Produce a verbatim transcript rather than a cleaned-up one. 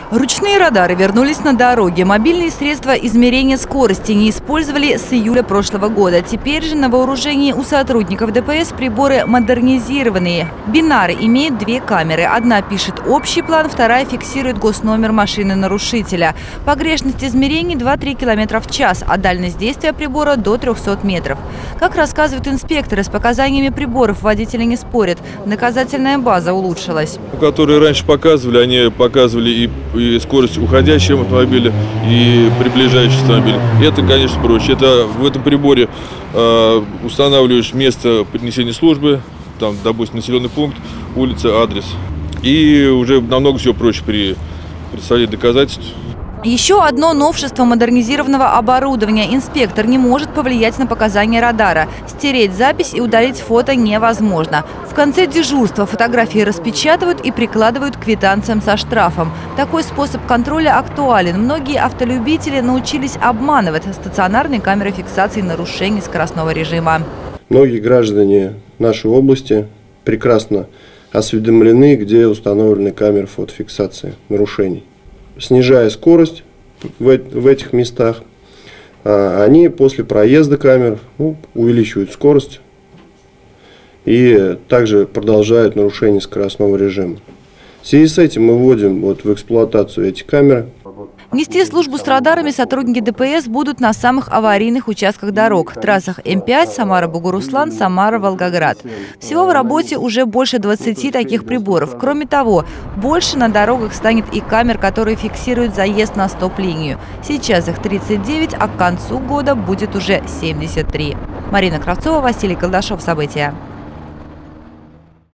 Ручные радары вернулись на дороги. Мобильные средства измерения скорости не использовали с июля прошлого года. Теперь же на вооружении у сотрудников ДПС приборы модернизированные. Бинары имеют две камеры. Одна пишет общий план, вторая фиксирует госномер машины нарушителя. Погрешность измерений два-три километра в час, а дальность действия прибора до трёхсот метров. Как рассказывают инспекторы, с показаниями приборов водители не спорят. Наказательная база улучшилась. Которые раньше показывали, они показывали и и скорость уходящего автомобиля, и приближающего автомобиля. И это, конечно, проще. Это в этом приборе э, устанавливаешь место принесения службы, там, допустим, населенный пункт, улица, адрес. И уже намного все проще при представлении доказательств. Еще одно новшество модернизированного оборудования. Инспектор не может повлиять на показания радара. Стереть запись и удалить фото невозможно. В конце дежурства фотографии распечатывают и прикладывают к квитанциям со штрафом. Такой способ контроля актуален. Многие автолюбители научились обманывать стационарные камеры фиксации нарушений скоростного режима. Многие граждане нашей области прекрасно осведомлены, где установлены камеры фотофиксации нарушений. Снижая скорость в этих местах, они после проезда камер ну, увеличивают скорость и также продолжают нарушение скоростного режима. В связи с этим мы вводим вот в эксплуатацию эти камеры. Нести службу с радарами сотрудники ДПС будут на самых аварийных участках дорог – трассах М пять, Самара-Бугуруслан, Самара-Волгоград. Всего в работе уже больше двадцати таких приборов. Кроме того, больше на дорогах станет и камер, которые фиксируют заезд на стоп-линию. Сейчас их тридцать девять, а к концу года будет уже семьдесят три. Марина Кравцова, Василий Колдашов. События.